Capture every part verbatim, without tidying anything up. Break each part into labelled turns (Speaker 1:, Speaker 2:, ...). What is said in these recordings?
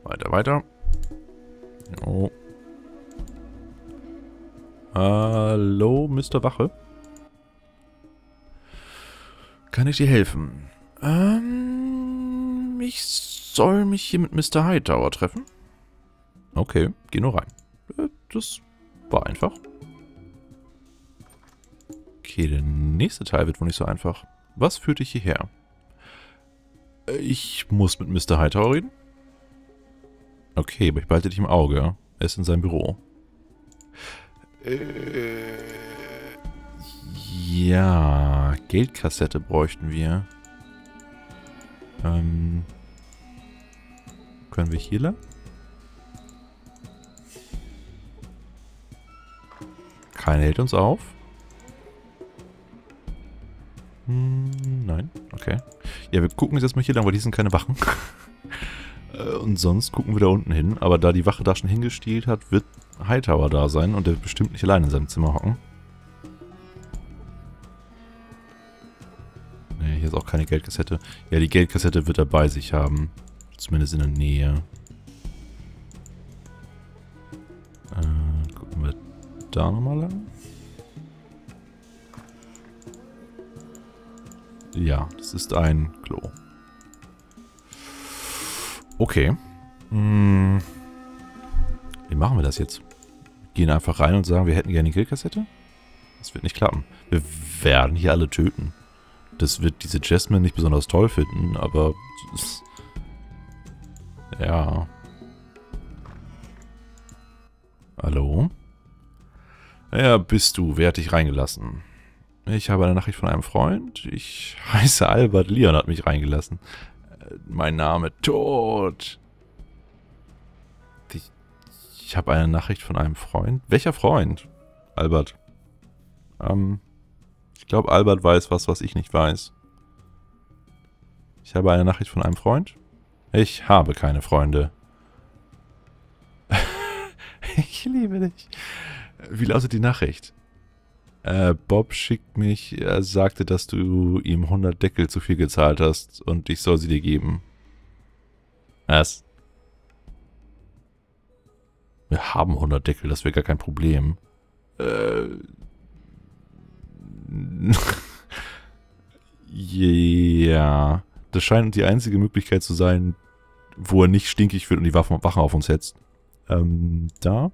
Speaker 1: Weiter, weiter. Oh. Hallo, Mister Wache. Kann ich dir helfen? Ähm, ich soll mich hier mit Mister Hightower treffen. Okay, geh nur rein. Das war einfach. Okay, der nächste Teil wird wohl nicht so einfach. Was führt dich hierher? Ich muss mit Mister Hightower reden? Okay, aber ich behalte dich im Auge. Er ist in seinem Büro. Äh, ja, Geldkassette bräuchten wir. Ähm, können wir hier lang? Keiner hält uns auf. Hm, nein, okay. Ja, wir gucken jetzt erstmal hier lang, weil hier sind keine Wachen. Und sonst gucken wir da unten hin. Aber da die Wache da schon hingestielt hat, wird Hightower da sein. Und der wird bestimmt nicht allein in seinem Zimmer hocken. Ne, hier ist auch keine Geldkassette. Ja, die Geldkassette wird er bei sich haben. Zumindest in der Nähe. Äh, gucken wir da nochmal lang. Ja, das ist ein Klo. Okay. Hm. Wie machen wir das jetzt? Gehen einfach rein und sagen, wir hätten gerne die Geldkassette? Das wird nicht klappen. Wir werden hier alle töten. Das wird diese Jasmine nicht besonders toll finden, aber... Das, ja. Hallo? Ja, bist du. Wer hat dich reingelassen? Ich habe eine Nachricht von einem Freund. Ich heiße Albert. Leon hat mich reingelassen. Mein Name tot. Ich, ich habe eine Nachricht von einem Freund. Welcher Freund? Albert. Ähm, ich glaube, Albert weiß was, was ich nicht weiß. Ich habe eine Nachricht von einem Freund. Ich habe keine Freunde. Ich liebe dich. Wie lautet die Nachricht? Äh, Bob schickt mich, er sagte, dass du ihm hundert Deckel zu viel gezahlt hast und ich soll sie dir geben. Was? Wir haben hundert Deckel, das wäre gar kein Problem. Äh... Ja... Das scheint die einzige Möglichkeit zu sein, wo er nicht stinkig wird und die Waffen, Wachen auf uns hetzt. Ähm, da?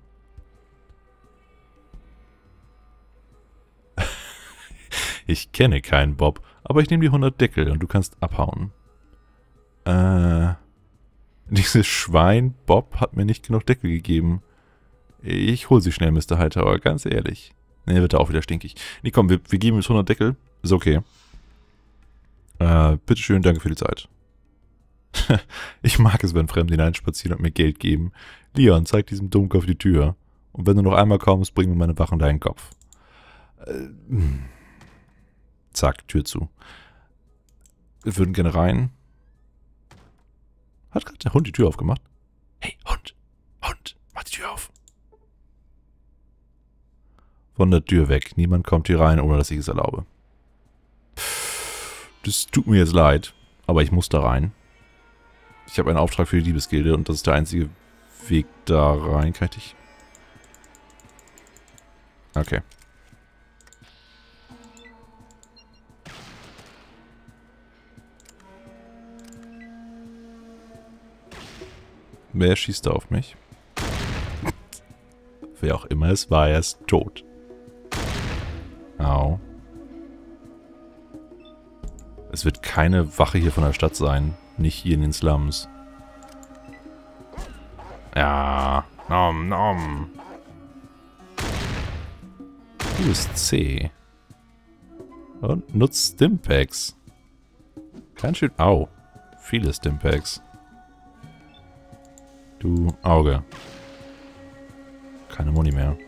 Speaker 1: Ich kenne keinen Bob, aber ich nehme die hundert Deckel und du kannst abhauen. Äh, dieses Schwein Bob hat mir nicht genug Deckel gegeben. Ich hol sie schnell, Mister Hightower, ganz ehrlich. Ne, wird er auch wieder stinkig. Nee, komm, wir, wir geben ihm hundert Deckel. Ist okay. Äh, bitteschön, danke für die Zeit. Ich mag es, wenn Fremde hineinspazieren und mir Geld geben. Leon, zeig diesem Dummkopf die Tür. Und wenn du noch einmal kommst, bring mir meine Wachen deinen Kopf. Äh, Zack, Tür zu. Wir würden gerne rein. Hat gerade der Hund die Tür aufgemacht? Hey, Hund! Hund! Mach die Tür auf! Von der Tür weg. Niemand kommt hier rein, ohne dass ich es erlaube. Das tut mir jetzt leid, aber ich muss da rein. Ich habe einen Auftrag für die Liebesgilde und das ist der einzige Weg da rein. Kann ich dich? Okay. Wer schießt da auf mich? Wer auch immer es war, er ist tot. Au. Es wird keine Wache hier von der Stadt sein. Nicht hier in den Slums. Ja. Nom, nom. Du bist C. Und nutzt Stimpaks. Ganz schön... Au. Viele Stimpaks. Du Auge. Keine Muni mehr.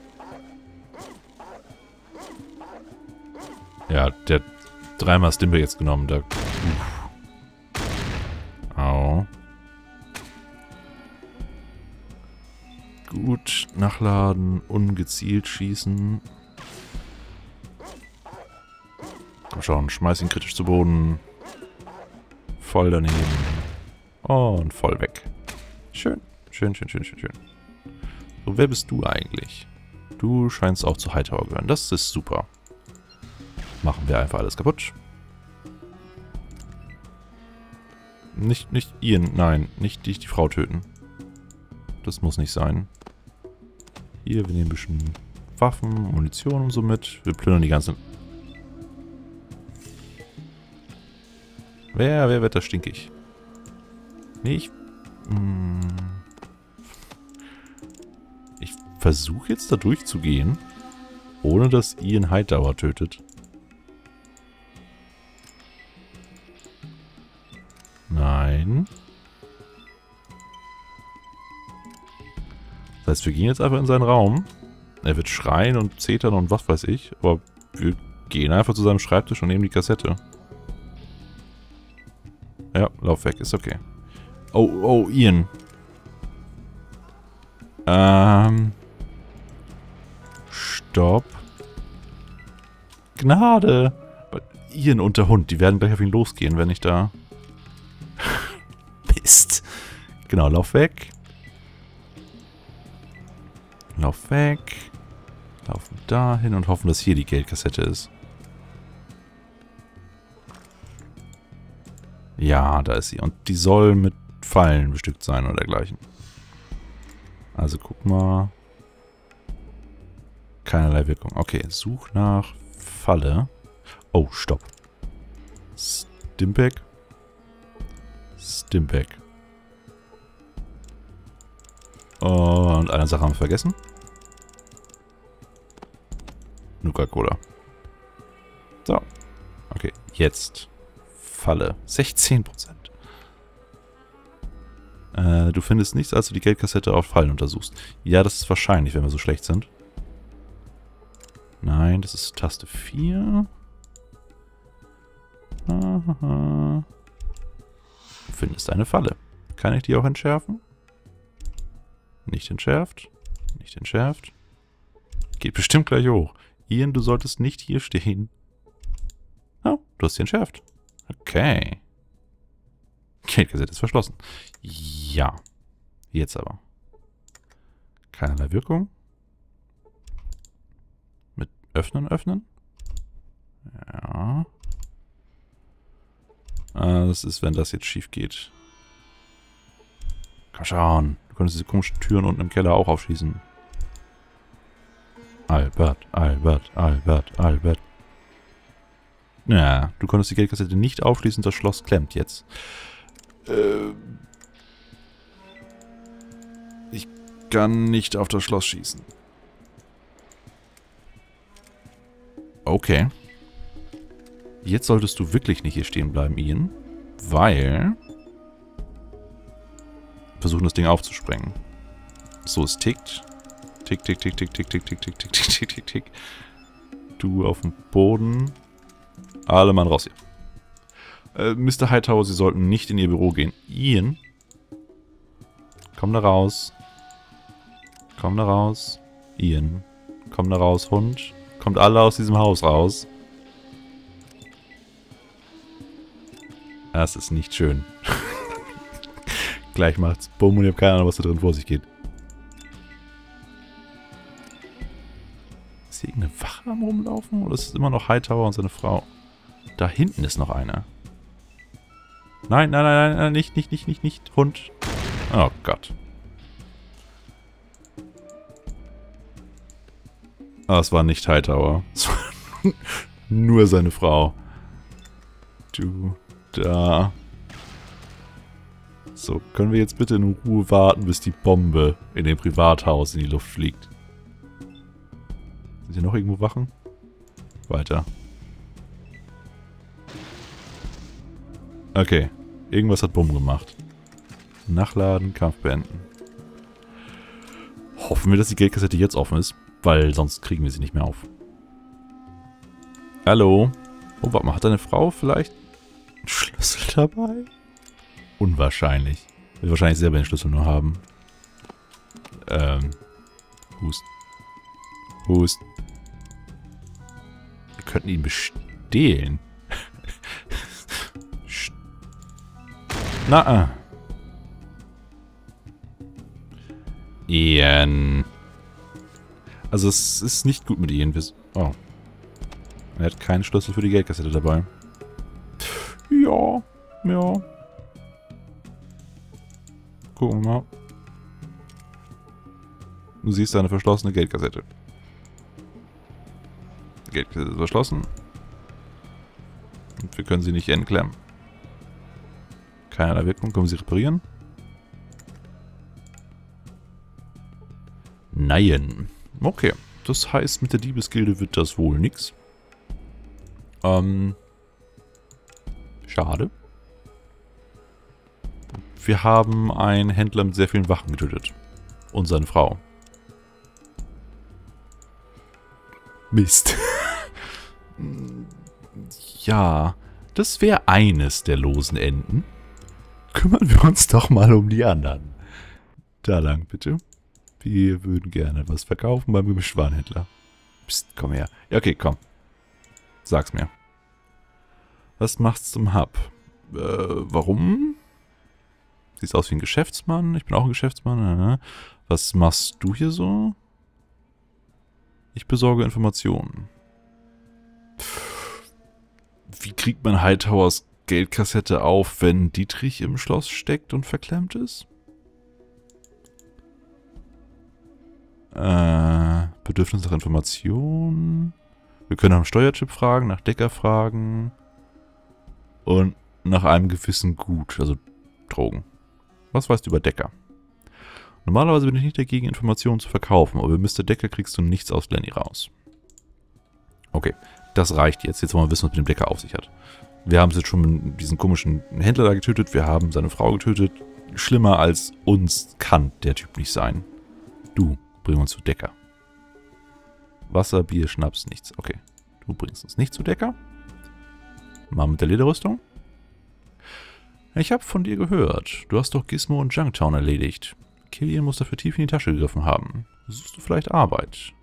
Speaker 1: Ja, der hat dreimal Stimpe jetzt genommen. Da. Uff. Au. Gut, nachladen, ungezielt schießen. Komm schon, schmeiß ihn kritisch zu Boden. Voll daneben. Und voll weg. Schön. Schön, schön, schön, schön, schön. So, wer bist du eigentlich? Du scheinst auch zu Hightower gehören. Das ist super. Machen wir einfach alles kaputt. Nicht, nicht Ian, nein. Nicht die, die Frau töten. Das muss nicht sein. Hier, wir nehmen ein bisschen Waffen, Munition und so mit. Wir plündern die ganzen... Wer, wer wird da stinkig? Nee, ich... Hm, ich versuche jetzt da durchzugehen, ohne dass Ian Hightower tötet. Nein. Das heißt, wir gehen jetzt einfach in seinen Raum. Er wird schreien und zetern und was weiß ich. Aber wir gehen einfach zu seinem Schreibtisch und nehmen die Kassette. Ja, lauf weg, ist okay. Oh, oh, Ian. Ähm. Stopp. Gnade. Ian und der Hund, die werden gleich auf ihn losgehen, wenn ich da... Mist. Genau, lauf weg. Lauf weg. Laufen dahin und hoffen, dass hier die Geldkassette ist. Ja, da ist sie. Und die soll mit Pfeilen bestückt sein oder dergleichen. Also guck mal. Keinerlei Wirkung. Okay, such nach Falle. Oh, stopp. Stimpack. Stimpack. Und eine Sache haben wir vergessen. Nuka-Cola. So. Okay, jetzt. Falle. sechzehn Prozent. Äh, du findest nichts, als du die Geldkassette auf Fallen untersuchst. Ja, das ist wahrscheinlich, wenn wir so schlecht sind. Nein, das ist Taste vier. Aha. Du findest eine Falle. Kann ich die auch entschärfen? Nicht entschärft. Nicht entschärft. Geht bestimmt gleich hoch. Ian, du solltest nicht hier stehen. Oh, du hast sie entschärft. Okay. Geldkassette ist verschlossen. Ja. Jetzt aber. Keinerlei Wirkung. Mit öffnen, öffnen. Ja. Ah, das ist, wenn das jetzt schief geht. Komm schon. Du könntest diese komischen Türen unten im Keller auch aufschließen. Albert, Albert, Albert, Albert. Ja, du konntest die Geldkassette nicht aufschließen, das Schloss klemmt jetzt. Äh, ich kann nicht auf das Schloss schießen. Okay. Jetzt solltest du wirklich nicht hier stehen bleiben, Ian. Weil... versuchen, das Ding aufzusprengen. So, es tickt. Tick, tick, tick, tick, tick, tick, tick, tick, tick, tick, tick, tick. Du auf dem Boden. Alle Mann raus hier. Äh, Mister Hightower, Sie sollten nicht in Ihr Büro gehen. Ian. Komm da raus. Komm da raus. Ian. Komm da raus, Hund. Kommt alle aus diesem Haus raus. Das ist nicht schön. Gleich macht's Bumm und ich habe keine Ahnung, was da drin vor sich geht. Ist hier irgendeine Wache am Rumlaufen? Oder ist es immer noch Hightower und seine Frau? Da hinten ist noch einer. Nein, nein, nein, nein, nicht, nicht, nicht, nicht, nicht. Hund. Oh Gott. Ah, es war nicht Hightower. Es war nur seine Frau. Du, da. So, können wir jetzt bitte in Ruhe warten, bis die Bombe in dem Privathaus in die Luft fliegt? Sind hier noch irgendwo Wachen? Weiter. Okay. Irgendwas hat Bumm gemacht. Nachladen, Kampf beenden. Hoffen wir, dass die Geldkassette jetzt offen ist, weil sonst kriegen wir sie nicht mehr auf. Hallo? Oh, warte mal, hat deine Frau vielleicht einen Schlüssel dabei? Unwahrscheinlich. Will wahrscheinlich selber den Schlüssel nur haben. Ähm. Hust. Hust. Wir könnten ihn bestehlen. Na. Ian. Also es ist nicht gut mit Ian. Oh. Er hat keinen Schlüssel für die Geldkassette dabei. Ja, ja. Gucken wir mal. Du siehst eine verschlossene Geldkassette. Die Geldkassette ist verschlossen. Und wir können sie nicht entklemmen. Keinerlei Wirkung. Können wir sie reparieren? Nein. Okay. Das heißt, mit der Diebesgilde wird das wohl nix. Ähm. Schade. Wir haben einen Händler mit sehr vielen Wachen getötet. Und seine Frau. Mist. Ja, das wäre eines der losen Enden. Kümmern wir uns doch mal um die anderen. Da lang, bitte. Wir würden gerne was verkaufen beim Gemischtwarenhändler. Psst, komm her. Ja, okay, komm. Sag's mir. Was machst du im Hub? Äh, warum? Siehst aus wie ein Geschäftsmann. Ich bin auch ein Geschäftsmann. Was machst du hier so? Ich besorge Informationen. Wie kriegt man Hightowers Geldkassette auf, wenn Dietrich im Schloss steckt und verklemmt ist? Äh, Bedürfnis nach Informationen. Wir können nach dem Steuerchip fragen, nach Decker fragen. Und nach einem gewissen Gut, also Drogen. Was weißt du über Decker? Normalerweise bin ich nicht dagegen, Informationen zu verkaufen, aber mit Mister Decker kriegst du nichts aus Lenny raus. Okay, das reicht jetzt. Jetzt wollen wir wissen, was mit dem Decker auf sich hat. Wir haben jetzt schon diesen komischen Händler da getötet, wir haben seine Frau getötet. Schlimmer als uns kann der Typ nicht sein. Du, bring uns zu Decker. Wasser, Bier, Schnaps, nichts. Okay, du bringst uns nicht zu Decker. Mal mit der Lederrüstung. Ich habe von dir gehört. Du hast doch Gizmo und Junktown erledigt. Killian muss dafür tief in die Tasche gegriffen haben. Suchst du vielleicht Arbeit?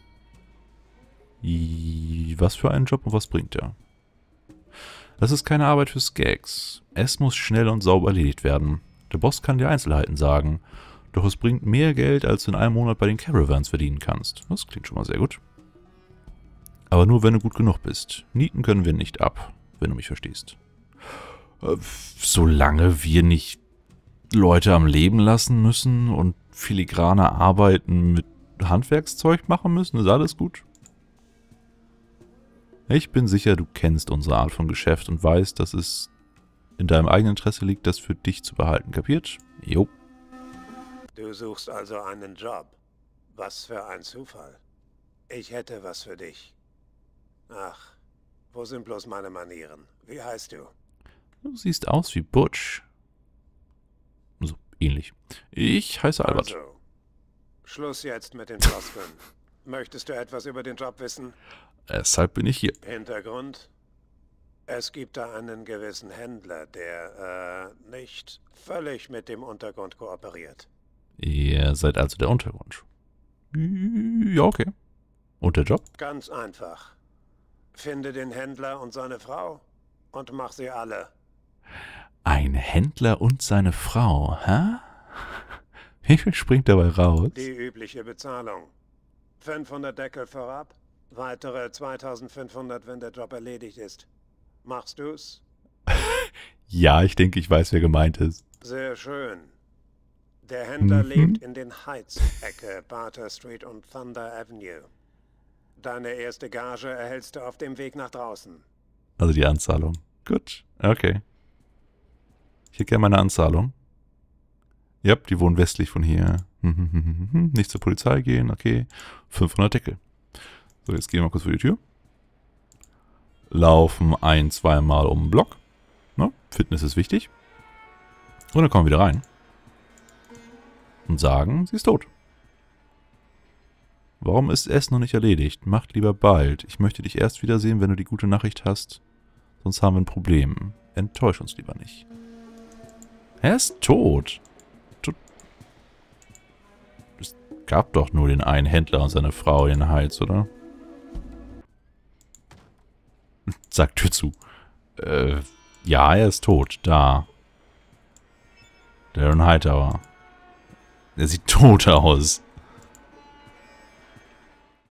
Speaker 1: Was für einen Job und was bringt er? Das ist keine Arbeit für Skags. Es muss schnell und sauber erledigt werden. Der Boss kann dir Einzelheiten sagen. Doch es bringt mehr Geld, als du in einem Monat bei den Caravans verdienen kannst. Das klingt schon mal sehr gut. Aber nur, wenn du gut genug bist. Nieten können wir nicht ab, wenn du mich verstehst. Äh, solange wir nicht Leute am Leben lassen müssen und filigrane Arbeiten mit Handwerkszeug machen müssen, ist alles gut. Ich bin sicher, du kennst unsere Art von Geschäft und weißt, dass es in deinem eigenen Interesse liegt, das für dich zu behalten. Kapiert? Jo.
Speaker 2: Du suchst also einen Job. Was für ein Zufall. Ich hätte was für dich. Ach, wo sind bloß meine Manieren? Wie heißt du?
Speaker 1: Du siehst aus wie Butch. So, ähnlich. Ich heiße Albert.
Speaker 2: Also, Schluss jetzt mit den Floskeln. Möchtest du etwas über den Job wissen?
Speaker 1: Deshalb bin ich hier.
Speaker 2: Hintergrund? Es gibt da einen gewissen Händler, der, äh, nicht völlig mit dem Untergrund kooperiert.
Speaker 1: Ihr seid also der Untergrund. Ja, okay. Und der Job?
Speaker 2: Ganz einfach. Finde den Händler und seine Frau und mach sie alle.
Speaker 1: Ein Händler und seine Frau, hä? Wie viel springt dabei raus?
Speaker 2: Die übliche Bezahlung. fünfhundert Deckel vorab, weitere zweitausendfünfhundert, wenn der Job erledigt ist. Machst du's?
Speaker 1: Ja, ich denke, ich weiß, wer gemeint ist.
Speaker 2: Sehr schön. Der Händler
Speaker 1: Mhm.
Speaker 2: lebt in den Heights-Ecke, Barter Street und Thunder Avenue. Deine erste Gage erhältst du auf dem Weg nach draußen.
Speaker 1: Also die Anzahlung. Gut, okay. Ich hätte gerne meine Anzahlung. Ja, die wohnen westlich von hier. Nicht zur Polizei gehen, okay. fünfhundert Deckel. So, jetzt gehen wir mal kurz vor die Tür. Laufen ein-, zweimal um den Block. Ne? Fitness ist wichtig. Und dann kommen wir wieder rein. Und sagen, sie ist tot. Warum ist es noch nicht erledigt? Macht lieber bald. Ich möchte dich erst wiedersehen, wenn du die gute Nachricht hast. Sonst haben wir ein Problem. Enttäusch uns lieber nicht. Er ist tot. tot. Es gab doch nur den einen Händler und seine Frau in den Heights, oder? Sagt Tür zu. Äh, ja, er ist tot. Da. Darren Hightower. Er sieht tot aus.